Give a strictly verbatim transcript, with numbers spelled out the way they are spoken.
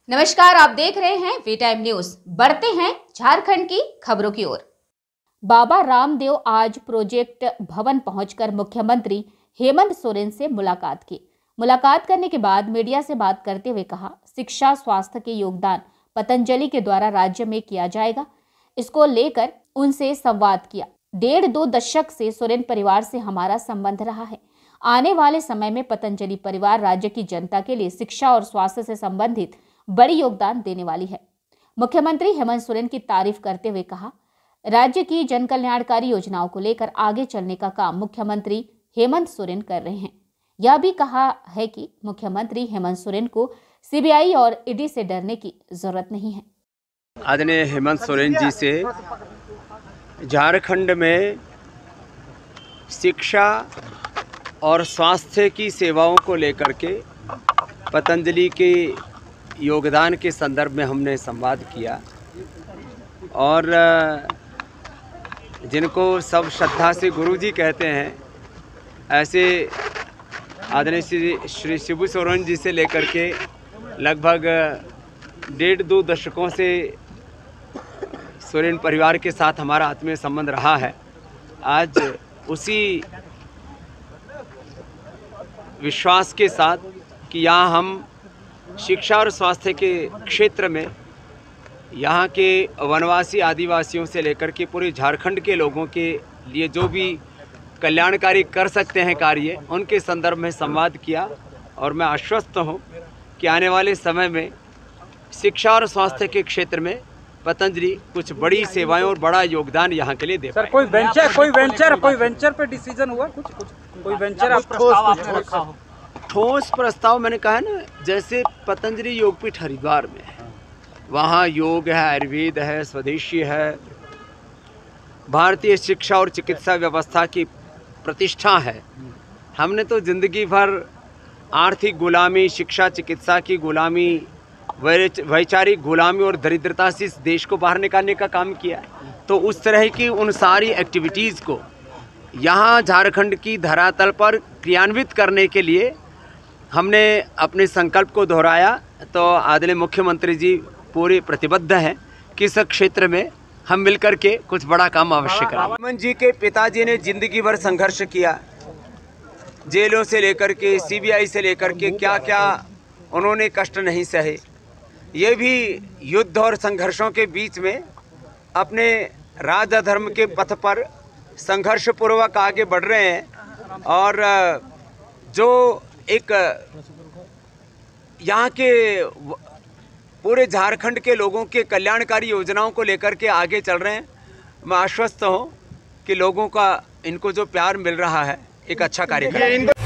नमस्कार, आप देख रहे हैं वी टाइम न्यूज। बढ़ते हैं झारखंड की खबरों की ओर। बाबा रामदेव आज प्रोजेक्ट भवन पहुंचकर मुख्यमंत्री हेमंत सोरेन से मुलाकात की। मुलाकात करने के बाद मीडिया से बात करते हुए कहा, शिक्षा स्वास्थ्य के योगदान पतंजलि के द्वारा राज्य में किया जाएगा। इसको लेकर उनसे संवाद किया। डेढ़ दो दशक से सोरेन परिवार से हमारा संबंध रहा है। आने वाले समय में पतंजलि परिवार राज्य की जनता के लिए शिक्षा और स्वास्थ्य से संबंधित बड़ी योगदान देने वाली है। मुख्यमंत्री हेमंत सोरेन की तारीफ करते हुए कहा, राज्य की जन कल्याणकारी योजनाओं को लेकर आगे चलने का काम मुख्यमंत्री हेमंत सोरेन कर रहे हैं। यह भी कहा है कि मुख्यमंत्री हेमंत सोरेन को सीबीआई और ईडी से डरने की जरूरत नहीं है। आदरणीय हेमंत सोरेन जी से झारखंड में शिक्षा और स्वास्थ्य की सेवाओं को लेकर के पतंजलि के योगदान के संदर्भ में हमने संवाद किया और जिनको सब श्रद्धा से गुरुजी कहते हैं, ऐसे आदरणीय श्री श्री शिबू सोरेन जी से लेकर के लगभग डेढ़ दो दशकों से सोरेन परिवार के साथ हमारा आत्मीय संबंध रहा है। आज उसी विश्वास के साथ कि यहाँ हम शिक्षा और स्वास्थ्य के क्षेत्र में यहाँ के वनवासी आदिवासियों से लेकर के पूरे झारखंड के लोगों के लिए जो भी कल्याणकारी कर सकते हैं कार्य, उनके संदर्भ में संवाद किया और मैं आश्वस्त हूँ कि आने वाले समय में शिक्षा और स्वास्थ्य के क्षेत्र में पतंजलि कुछ बड़ी सेवाएं और बड़ा योगदान यहाँ के लिए दे पाए। सर, कोई वेंचर कोई वेंचर कोई वेंचर पे डिसीजन हुआ? कुछ कुछ कोई वेंचर आप ठोस रखा हो? ठोस प्रस्ताव मैंने कहा है ना, जैसे पतंजलि योगपीठ हरिद्वार में है, वहाँ योग है, आयुर्वेद है, स्वदेशी है, भारतीय शिक्षा और चिकित्सा व्यवस्था की प्रतिष्ठा है। हमने तो जिंदगी भर आर्थिक गुलामी, शिक्षा चिकित्सा की गुलामी, वैचारिक गुलामी और दरिद्रता से इस देश को बाहर निकालने का काम किया। तो उस तरह की उन सारी एक्टिविटीज़ को यहाँ झारखंड की धरातल पर क्रियान्वित करने के लिए हमने अपने संकल्प को दोहराया। तो आदरणीय मुख्यमंत्री जी पूरे प्रतिबद्ध हैं कि इस क्षेत्र में हम मिलकर के कुछ बड़ा काम अवश्य करें। हेमंत जी के पिताजी ने जिंदगी भर संघर्ष किया, जेलों से लेकर के सीबीआई से लेकर के क्या क्या उन्होंने कष्ट नहीं सहे। ये भी युद्ध और संघर्षों के बीच में अपने राज धर्म के पथ पर संघर्ष पूर्वक आगे बढ़ रहे हैं और जो एक यहाँ के पूरे झारखंड के लोगों के कल्याणकारी योजनाओं को लेकर के आगे चल रहे हैं। मैं आश्वस्त हूँ कि लोगों का इनको जो प्यार मिल रहा है, एक अच्छा कार्य करेंगे।